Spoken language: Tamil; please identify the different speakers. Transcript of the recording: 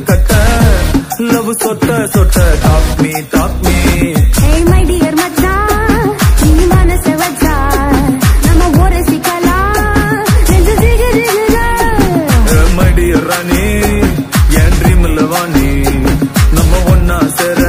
Speaker 1: கட்ட லவ் சொட்ட சொட்ட talk me
Speaker 2: Hey my dear மச்சான் நீ மனச வச்சா நம்ம ஒரு சிக்கலாம் நெஞ்சு ஜிகு ஜிகுதா
Speaker 1: my dear ராணி என் ட்ரீம்ல வாணி நம்ம ஒன்னா சேர